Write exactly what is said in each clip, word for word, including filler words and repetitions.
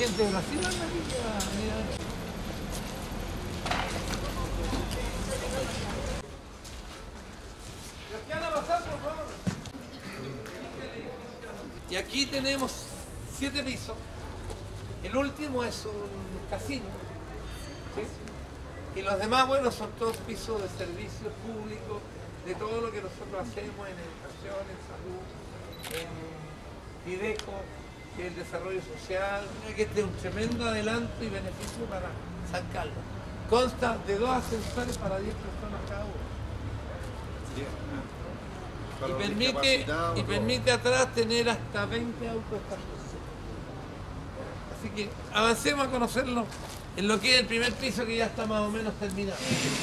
gente de Brasil anda aquí, mira. ¿Qué van a pasar, por favor? Y aquí tenemos siete pisos. El último es un casino, ¿sí? Y los demás, bueno, son todos pisos de servicios públicos, de todo lo que nosotros hacemos en educación, en salud, en Fideco, que es el desarrollo social, que este es un tremendo adelanto y beneficio para San Carlos. Consta de dos ascensores para diez personas cada uno. Y permite, y permite atrás tener hasta veinte autos estacionados. Así que avancemos a conocerlo en lo que es el primer piso, que ya está más o menos terminado.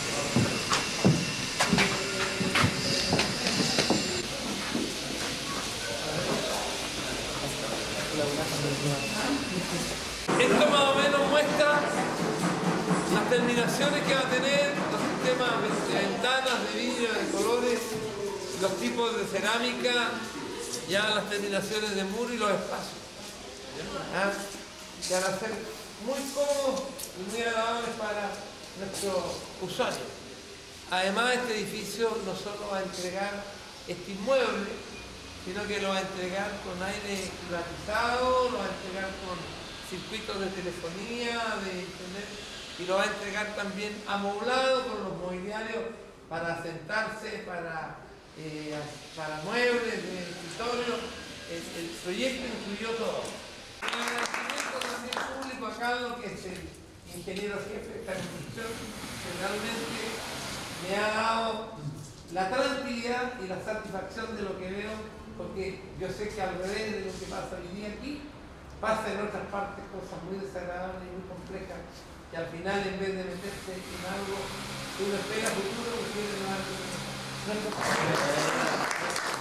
Esto más o menos muestra las terminaciones que va a tener, los sistemas de ventanas, de vidrio, de colores, los tipos de cerámica, ya las terminaciones de muro y los espacios. ¿Ah? Que van a ser muy cómodos y muy agradables para nuestros usuarios. Además, este edificio no solo va a entregar este inmueble, sino que lo va a entregar con aire climatizado, lo va a entregar con circuitos de telefonía, de internet, y lo va a entregar también amoblado con los mobiliarios para sentarse, para, eh, para muebles, de escritorio. El, el proyecto incluyó todo. Un agradecimiento también público a Carlos, que es el ingeniero jefe de esta construcción, que realmente me ha dado la tranquilidad y la satisfacción de lo que veo, porque yo sé que al revés de lo que pasa hoy día aquí, pasa en otras partes cosas muy desagradables y muy complejas, que al final, en vez de meterse en algo que uno espera futuro, prefieren algo que no es.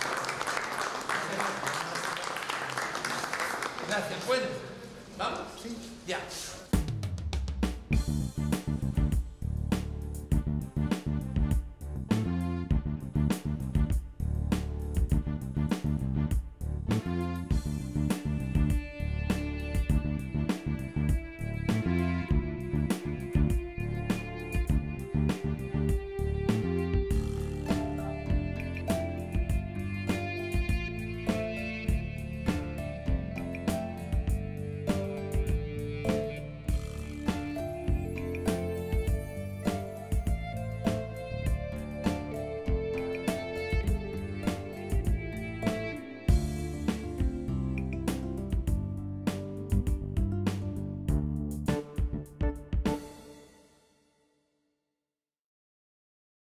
Gracias. Bueno, ¿vamos? Sí. Ya.